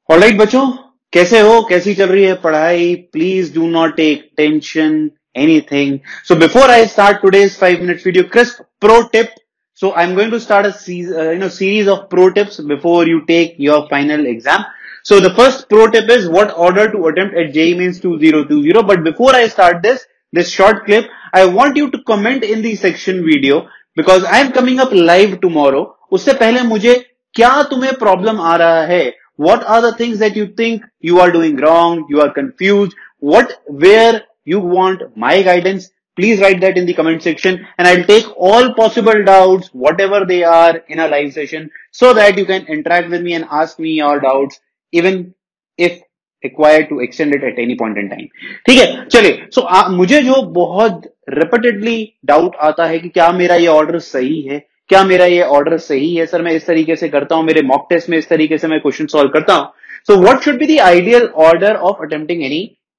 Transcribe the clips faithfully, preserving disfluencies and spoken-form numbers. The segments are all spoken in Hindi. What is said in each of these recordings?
ऑलराइट बच्चों, कैसे हो? कैसी चल रही है पढ़ाई? Please do not take tension anything. So before I start today's five minutes video, crisp pro tip. So I'm going to start a se- uh, you know series of pro tips before you take your final exam. So the first pro tip is what order to attempt at J E E Mains twenty twenty. But before I start this this short clip, I want you to comment in the section video because I am coming up live tomorrow. उससे पहले मुझे क्या तुम्हें प्रॉब्लम आ रहा है? What are the things that you think you are doing wrong? You are confused. What, where you want my guidance? Please write that in the comment section and I'll take all possible doubts, whatever they are, in a live session so that you can interact with me and ask me your doubts, even if required to extend it at any point in time. ठीक है, चलिए. So आ, मुझे जो बहुत रिपीटेडली डाउट आता है कि क्या मेरा ये ऑर्डर सही है, क्या मेरा ये ऑर्डर सही है सर, मैं इस तरीके से करता हूं, मेरे मॉक टेस्ट में इस तरीके से मैं क्वेश्चन सॉल्व करता हूं. So what should be the ideal order of attempting any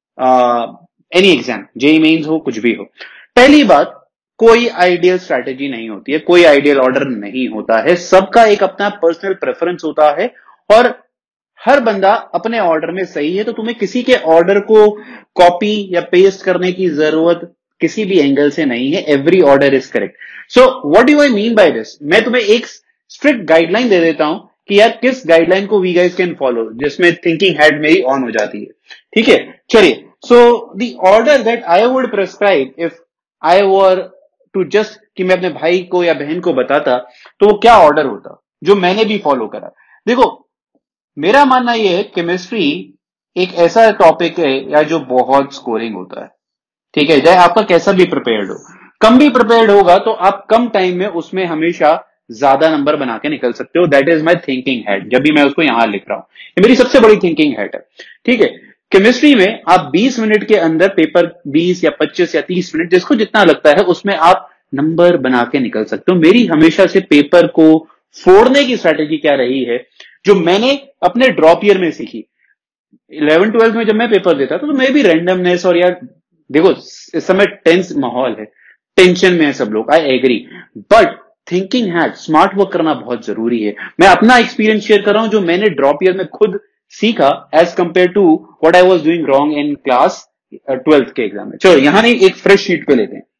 any exam, JEE mains हो, कुछ भी हो. पहली बात, कोई आइडियल स्ट्रैटेजी नहीं होती है, कोई आइडियल ऑर्डर नहीं होता है. सबका एक अपना पर्सनल प्रेफरेंस होता है और हर बंदा अपने ऑर्डर में सही है. तो तुम्हें किसी के ऑर्डर को कॉपी या पेस्ट करने की जरूरत किसी भी एंगल से नहीं है. Every order is correct. So what do I mean by this? मैं तुम्हें एक स्ट्रिक्ट गाइडलाइन दे देता हूं कि यार किस गाइडलाइन को वी गाइस कैन फॉलो, जिसमें थिंकिंग हेड मेरी ऑन हो जाती है. ठीक है, चलिए. So the order that I would prescribe if I were to just कि मैं अपने भाई को या बहन को बताता तो वो क्या ऑर्डर होता जो मैंने भी फॉलो करा. देखो, मेरा मानना यह है केमिस्ट्री एक ऐसा टॉपिक है या जो बहुत स्कोरिंग होता है. ठीक है, चाहे आपका कैसा भी प्रिपेयर्ड हो, कम भी प्रिपेयर्ड होगा तो आप कम टाइम में उसमें हमेशा ज्यादा नंबर बना के निकल सकते हो. That is my thinking hat. जब भी मैं उसको यहां लिख रहा हूं, ये मेरी सबसे बड़ी थिंकिंग हेड है. ठीक है, केमिस्ट्री में आप बीस मिनट के अंदर पेपर बीस या पच्चीस या तीस मिनट, जिसको जितना लगता है, उसमें आप नंबर बना के निकल सकते हो. मेरी हमेशा से पेपर को फोड़ने की स्ट्रैटेजी क्या रही है, जो मैंने अपने ड्रॉप ईयर में सीखी. इलेवन ट्वेल्थ में जब मैं पेपर देता था तो मैं भी रैंडमनेस और यार देखो इस समय टेंस माहौल है, टेंशन में है सब लोग, I agree, but thinking hat, smart work करना बहुत जरूरी है. मैं अपना एक्सपीरियंस शेयर कर रहा हूं जो मैंने ड्रॉप ईयर में खुद सीखा as compared to what I was doing wrong in class twelfth के एग्जाम में. चलो यहां नहीं, एक फ्रेश शीट पे लेते हैं.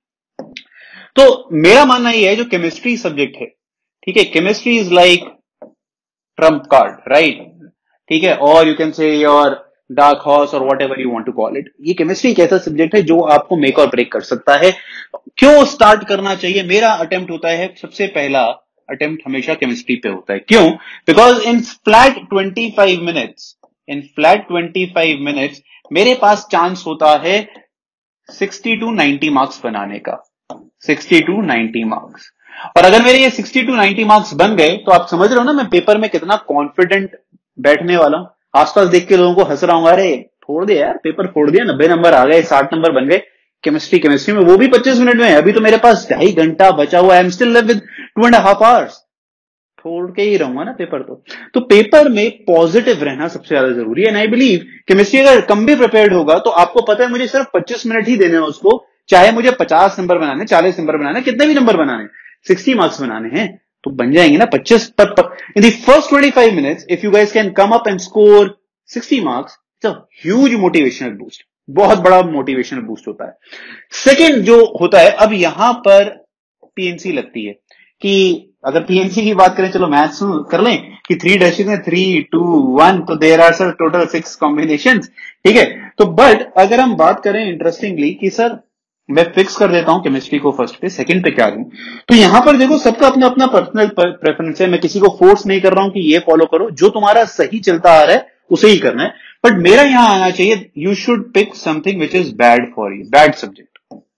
तो मेरा मानना यह है जो केमिस्ट्री सब्जेक्ट है, ठीक है, chemistry is like trump card, right? ठीक है, और you can say your dark horse or whatever you want to call it. ये केमिस्ट्री एक ऐसा सब्जेक्ट है जो आपको मेक और ब्रेक कर सकता है. क्यों स्टार्ट करना चाहिए? मेरा अटेम्प्ट होता है, सबसे पहला अटेम्प्ट हमेशा केमिस्ट्री पे होता है. क्यों? Because in flat twenty five minutes in flat twenty five minutes मेरे पास चांस होता है सिक्सटी टू नाइंटी मार्क्स बनाने का. Sixty to ninety marks. और अगर मेरे ये सिक्सटी टू नाइंटी मार्क्स बन गए तो आप समझ रहे हो ना मैं पेपर में कितना कॉन्फिडेंट बैठने वाला हूं. आसपास देख के लोगों को हंस रहा हूं, अरे फोड़ दिया यार, पेपर फोड़ दिया, नब्बे नंबर आ गए, साठ नंबर बन गए केमिस्ट्री केमिस्ट्री में, वो भी पच्चीस मिनट में. अभी तो मेरे पास ढाई घंटा बचा हुआ है. I am still left with two and half hours. फोड़ के ही रहूंगा ना पेपर. तो तो पेपर में पॉजिटिव रहना सबसे ज्यादा जरूरी है. एंड आई बिलीव केमिस्ट्री अगर कम भी प्रिपेयर्ड होगा तो आपको पता है मुझे सिर्फ पच्चीस मिनट ही देने हैं उसको, चाहे मुझे पचास नंबर बनाने, चालीस नंबर बनाने, कितने भी नंबर बनाने, सिक्सटी मार्क्स बनाने हैं तो बन जाएंगे ना पच्चीस. In the first twenty five minutes if you guys can come up and score sixty marks, it's a huge motivational boost. बहुत बड़ा मोटिवेशनल बूस्ट होता है. सेकंड जो होता है, अब यहां पर पीएनसी लगती है कि अगर पीएनसी की बात करें, चलो मैथ्स कर लें कि थ्री डैशेज में थ्री टू वन, तो there are sir total six combinations. ठीक है, तो बट अगर हम बात करें इंटरेस्टिंगली कि सर मैं फिक्स कर देता हूं केमिस्ट्री को फर्स्ट पे, सेकंड पे क्या दूं, तो यहां पर देखो सबका अपना अपना पर्सनल प्रेफरेंस है. मैं किसी को फोर्स नहीं कर रहा हूं कि ये फॉलो करो, जो तुम्हारा सही चलता आ रहा है उसे ही करना है. बट मेरा यहां आना चाहिए, you should pick something which is bad for you, bad subject.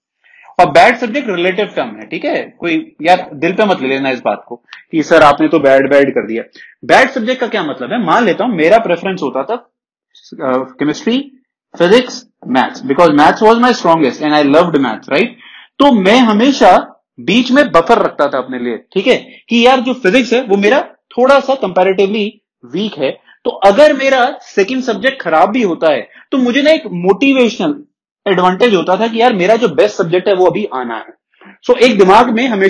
और बैड सब्जेक्ट रिलेटिव टर्म है, ठीक है, कोई यार दिल पे मत ले लेना इस बात को कि सर आपने तो बैड बैड कर दिया. बैड सब्जेक्ट का क्या मतलब है? मान लेता हूं मेरा प्रेफरेंस होता था chemistry, physics, maths, because maths was my strongest and I loved maths, right? तो मैं हमेशा बीच में बफर रखता था अपने लिए, ठीक है, कि यार जो फिजिक्स है वो मेरा थोड़ा सा कंपैरेटिवली वीक है, तो अगर मेरा सेकंड सब्जेक्ट खराब भी होता है तो मुझे ना एक मोटिवेशनल एडवांटेज होता था कि यार मेरा जो बेस्ट सब्जेक्ट है वो अभी आना है. सो so, एक दिमाग में हमेशा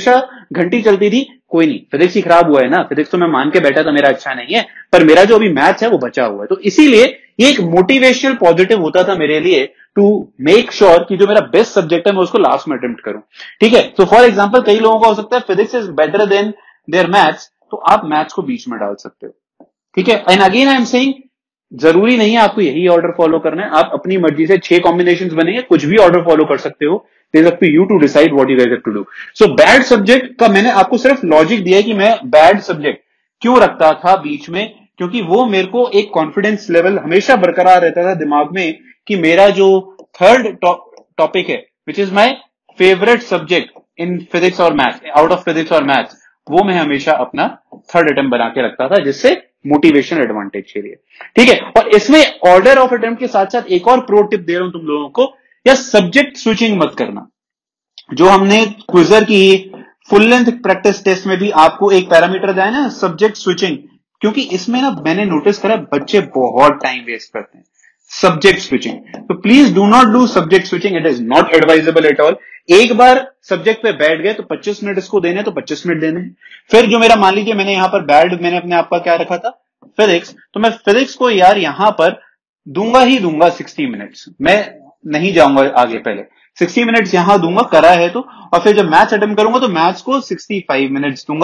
घंटी चलती थी, कोई नहीं, फिजिक्स ही खराब हुआ है ना, फिजिक्स तो मैं मान के बैठा था मेरा अच्छा नहीं है, पर मेरा जो अभी मैथ्स है वो बचा हुआ है। तो इसीलिए ये एक मोटिवेशनल पॉजिटिव होता था मेरे लिए टू मेक श्योर कि जो मेरा बेस्ट सब्जेक्ट है मैं उसको लास्ट में अटेम्प्ट करूं। ठीक है, तो फॉर एग्जाम्पल कई लोगों का हो सकता है physics is better than their maths, तो आप मैथ्स को बीच में डाल सकते हो। ठीक है, and again I am saying जरूरी नहीं है आपको यही ऑर्डर फॉलो करना है, आप अपनी मर्जी से छह कॉम्बिनेशंस बनेंगे, कुछ भी ऑर्डर फॉलो कर सकते हो। It is up to you to decide what you guys have to do. So bad subject का मैंने आपको सिर्फ लॉजिक दिया है कि मैं बैड सब्जेक्ट क्यों रखता था बीच में, क्योंकि वो मेरे को एक कॉन्फिडेंस लेवल हमेशा बरकरार रहता था दिमाग में कि मेरा जो थर्ड टॉपिक है which is my favourite subject in physics और मैथ्स, आउट ऑफ फिजिक्स और मैथ्स, वो मैं हमेशा अपना थर्ड अटेम्प्ट बना के रखता था, जिससे मोटिवेशन एडवांटेज के लिए। ठीक है, और इसमें ऑर्डर ऑफ अटेम्प्ट के साथ साथ एक और प्रो टिप दे रहा हूं तुम लोगों को, या सब्जेक्ट स्विचिंग मत करना। जो हमने क्विजर की फुल लेंथ प्रैक्टिस टेस्ट में भी आपको एक पैरामीटर दिया है ना, सब्जेक्ट स्विचिंग, क्योंकि इसमें ना मैंने नोटिस करा बच्चे बहुत टाइम वेस्ट करते हैं सब्जेक्ट स्विचिंग। तो please do not do subject switching, it is not advisable at all. एक बार सब्जेक्ट पे बैठ गए तो पच्चीस मिनट इसको देने तो पच्चीस मिनट देने। फिर जो मेरा मान लीजिए मैंने यहां पर बैड मैंने अपने आप का क्या रखा था फिजिक्स, तो मैं फिजिक्स को यार यहां पर दूंगा ही दूंगा सिक्सटी मिनट्स, मैं नहीं जाऊंगा आगे, पहले सिक्सटी मिनट्स यहां दूंगा करा है तो, और फिर जब मैथ्स अटेम्प्ट करूंगा तो मैथ्स को सिक्सटी फाइव मिनट्स दूंगा।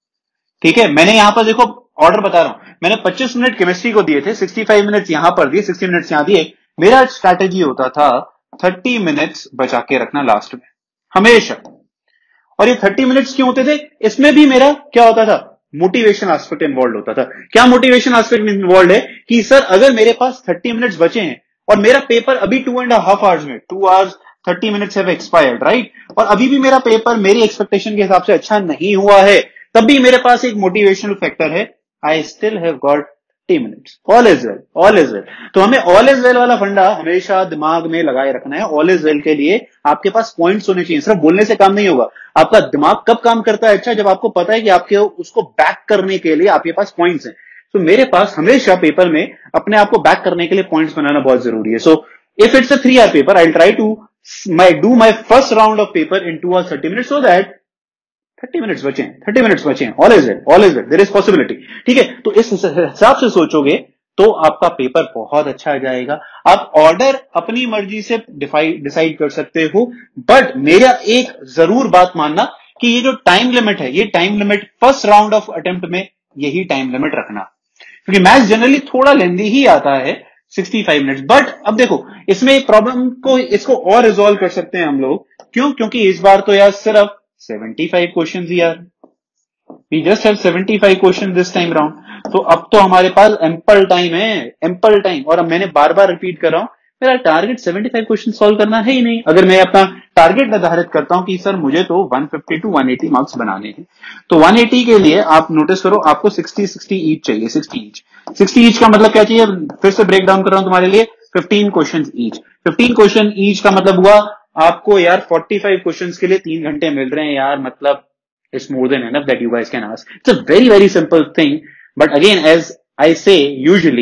ठीक है, मैंने यहां पर देखो ऑर्डर बता रहा हूं, मैंने पच्चीस मिनट केमिस्ट्री को दिए थे, सिक्सटी फाइव मिनट्स यहां पर दिए, सिक्सटी मिनट्स यहां दिए। मेरा स्ट्रैटेजी होता था थर्टी मिनट्स बचा के रखना लास्ट में हमेशा। और ये थर्टी मिनट्स क्यों होते थे, इसमें भी मेरा क्या होता था, मोटिवेशन एस्पेक्ट इन्वॉल्व होता था। क्या मोटिवेशन एस्पेक्ट इन्वॉल्व है कि सर अगर मेरे पास थर्टी मिनट्स बचे हैं और मेरा पेपर अभी टू एंड हाफ आवर्स में, two hours thirty minutes have expired, right, और अभी भी मेरा पेपर मेरी एक्सपेक्टेशन के हिसाब से अच्छा नहीं हुआ है, तब भी मेरे पास एक मोटिवेशनल फैक्टर है, I still have got thirty minutes, all is well, all is well. तो हमें ऑल इज वेल वाला फंडा हमेशा दिमाग में लगाए रखना है। ऑल इज वेल के लिए आपके पास पॉइंट्स होने चाहिए, सिर्फ बोलने से काम नहीं होगा। आपका दिमाग कब काम करता है अच्छा, जब आपको पता है कि आपके उसको बैक करने के लिए आपके पास पॉइंट्स हैं। तो मेरे पास हमेशा पेपर में अपने आप को बैक करने के लिए पॉइंट्स बनाना बहुत जरूरी है। So if it's a three hour paper, I try to my do my first round of paper in two hours thirty minutes so that thirty minutes बचे, थर्टी मिनट्स बचे, all is well, all is well, there is possibility. ठीक है, तो इस हिसाब से सोचोगे तो आपका पेपर बहुत अच्छा आ जाएगा। आप ऑर्डर अपनी मर्जी से डिसाइड कर सकते हो, बट मेरा एक जरूर बात मानना कि ये जो टाइम लिमिट है, ये time limit first round of attempt में यही टाइम लिमिट रखना, क्योंकि मैथ्स जनरली थोड़ा लेंदी ही आता है सिक्सटी फाइव मिनट्स। बट अब देखो इसमें एक प्रॉब्लम को, इसको और रिजॉल्व कर सकते हैं हम लोग, क्यों, क्योंकि इस बार तो यार सिर्फ सेवेंटी फाइव क्वेश्चंस ही यार, we just have seventy five question this time round. तो अब तो हमारे पास एम्पल टाइम है, एम्पल टाइम। और अब मैंने बार बार रिपीट कर रहा हूं, मेरा target seventy five question solve करना है ही नहीं। अगर मैं अपना टारगेट निर्धारित करता हूं कि सर मुझे तो one fifty to one eighty marks बनाने हैं, तो वन एटी के लिए आप नोटिस करो आपको सिक्सटी सिक्सटी ईच चाहिए, सिक्सटी ईच। सिक्सटी ईच का मतलब क्या चाहिए, फिर से ब्रेक डाउन कर रहा हूं तुम्हारे लिए, fifteen question each. Fifteen question each का मतलब हुआ आपको यार फोर्टी फाइव क्वेश्चन के लिए तीन घंटे मिल रहे हैं यार, मतलब it's more than enough that you guys can ask. It's a very very simple thing, but again as I say usually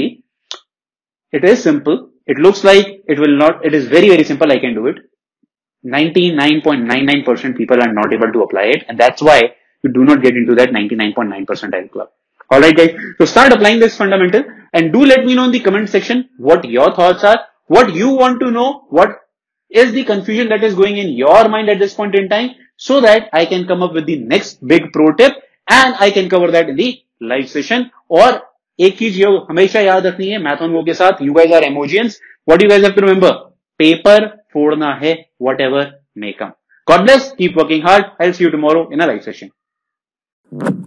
it is simple, it looks like it will not, it is very very simple, I can do it. ninety-nine point nine nine percent people are not able to apply it, and that's why you do not get into that ninety-nine point nine percentile club. Alright guys, so start applying this fundamental and do let me know in the comment section what your thoughts are, what you want to know, what is the confusion that is going in your mind at this point in time, so that I can come up with the next big pro tip and I can cover that in the live session. और एक चीज ये हमेशा याद रखनी है मैथ ऑन गो के साथ, you guys are emojians, what you guys have to remember, paper फोड़ना है whatever may come. God bless, keep working hard, I'll see you tomorrow in a live session.